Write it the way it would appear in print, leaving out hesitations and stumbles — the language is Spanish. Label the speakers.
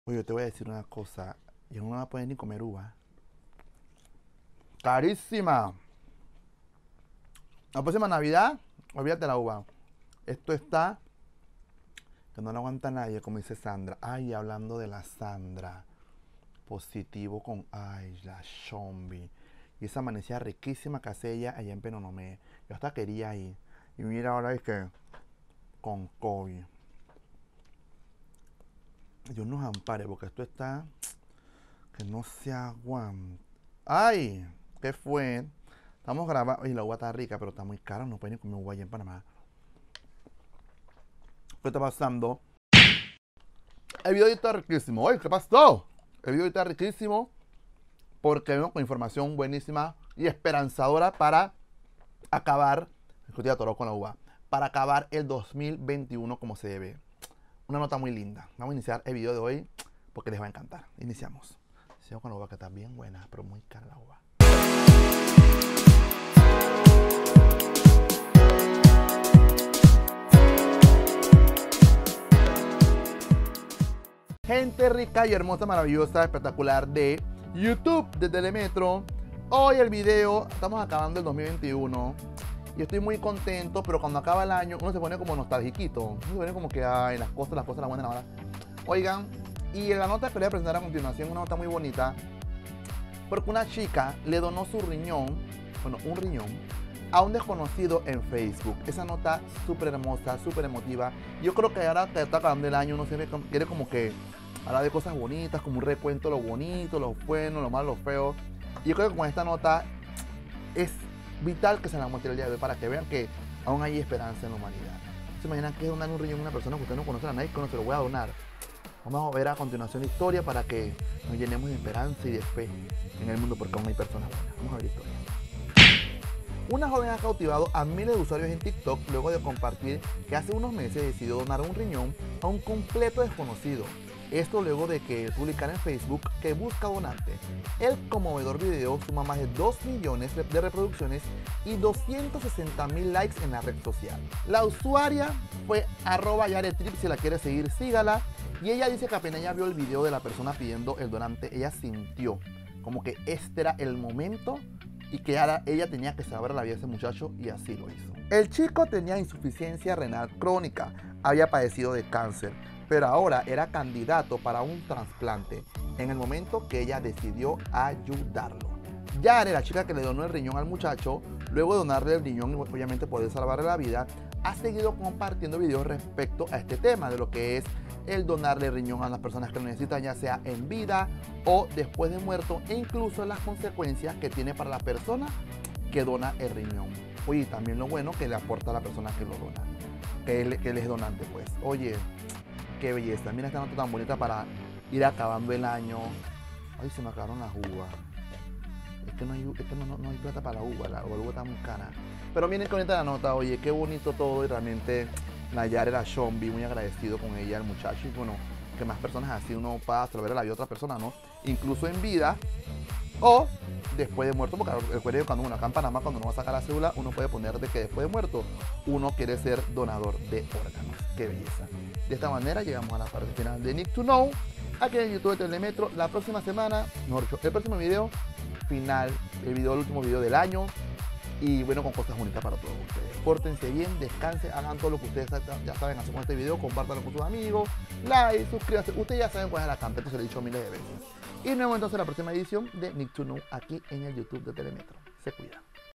Speaker 1: Oye, te voy a decir una cosa. Yo no me voy a poder ni comer uva. Carísima. La próxima Navidad, olvídate la uva. Esto está que no lo aguanta nadie, como dice Sandra. Ay, hablando de la Sandra. Positivo con, ay, la Shombi. Y esa amanecida riquísima que hace ella allá en Penonomé. Yo hasta quería ir. Y mira ahora es que con COVID. Dios nos ampare, porque esto está que no se aguanta. ¡Ay! ¿Qué fue? Estamos grabando. Y la uva está rica, pero está muy cara. No pueden comer uva allá en Panamá. ¿Qué está pasando? El video está riquísimo. Oye, ¿qué pasó? El video está riquísimo porque vengo con información buenísima y esperanzadora para acabar. Discutí toro con la uva. Para acabar el 2021 como se debe. Una nota muy linda. Vamos a iniciar el video de hoy porque les va a encantar. Iniciamos. Sigo con la uva que está bien buena, pero muy cara la uva. Gente rica y hermosa, maravillosa, espectacular de YouTube, de Telemetro. Hoy el video, estamos acabando el 2021 y estoy muy contento, pero cuando acaba el año uno se pone como nostalgiquito. Uno se pone como que, ay, las cosas, las buenas ahora. Oigan, y la nota que les voy a presentar a continuación es una nota muy bonita, porque una chica le donó su riñón, bueno, un riñón, a un desconocido en Facebook. Esa nota súper hermosa, súper emotiva. Yo creo que ahora que está acabando el año uno siempre quiere como que hablar de cosas bonitas, como un recuento de lo bonito, lo bueno, lo malo, lo feo. Y yo creo que con esta nota es vital que se la muestre el día de hoy para que vean que aún hay esperanza en la humanidad. ¿Se imaginan que es donar un riñón a una persona que usted no conoce a nadie, que no se lo voy a donar? Vamos a ver a continuación la historia para que nos llenemos de esperanza y de fe en el mundo, porque aún hay personas buenas. Vamos a ver la historia. Una joven ha cautivado a miles de usuarios en TikTok luego de compartir que hace unos meses decidió donar un riñón a un completo desconocido. Esto luego de que publicara en Facebook que busca donante. El conmovedor video suma más de 2 millones de reproducciones y 260.000 likes en la red social. La usuaria fue @yaretrip, si la quiere seguir, sígala. Y ella dice que apenas ella vio el video de la persona pidiendo el donante, ella sintió como que este era el momento y que ahora ella tenía que salvar la vida de ese muchacho, y así lo hizo. El chico tenía insuficiencia renal crónica, había padecido de cáncer, pero ahora era candidato para un trasplante en el momento que ella decidió ayudarlo. Yare, la chica que le donó el riñón al muchacho, luego de donarle el riñón y obviamente poder salvarle la vida, ha seguido compartiendo videos respecto a este tema de lo que es el donarle riñón a las personas que lo necesitan, ya sea en vida o después de muerto, e incluso las consecuencias que tiene para la persona que dona el riñón. Oye, también lo bueno que le aporta a la persona que lo dona, que él es donante, pues. Oye, qué belleza. Mira esta nota tan bonita para ir acabando el año. Ay, se me acabaron las uvas. Es que no hay plata para la uva está muy cara. Pero miren qué bonita la nota, oye, qué bonito todo, y realmente Nayar era Shombi, muy agradecido con ella, el muchacho, y bueno, que más personas así uno pueda salvar la vida a otra persona, ¿no? Incluso en vida o después de muerto, porque recuerden cuando uno acá en Panamá, cuando uno va a sacar la cédula, uno puede poner de que después de muerto uno quiere ser donador de órganos. Qué belleza. De esta manera llegamos a la parte final de Need to Know, aquí en YouTube de Telemetro. La próxima semana, mejor dicho, el próximo video final, el último video del año, y bueno, con cosas bonitas para todos ustedes. Pórtense bien, descansen, hagan todo lo que ustedes ya saben hacer con este video, compártanlo con sus amigos, like, suscríbanse. Ustedes ya saben cuál es la campeta, se lo he dicho miles de veces. Y nos vemos entonces en la próxima edición de Need to Know aquí en el YouTube de Telemetro. Se cuida.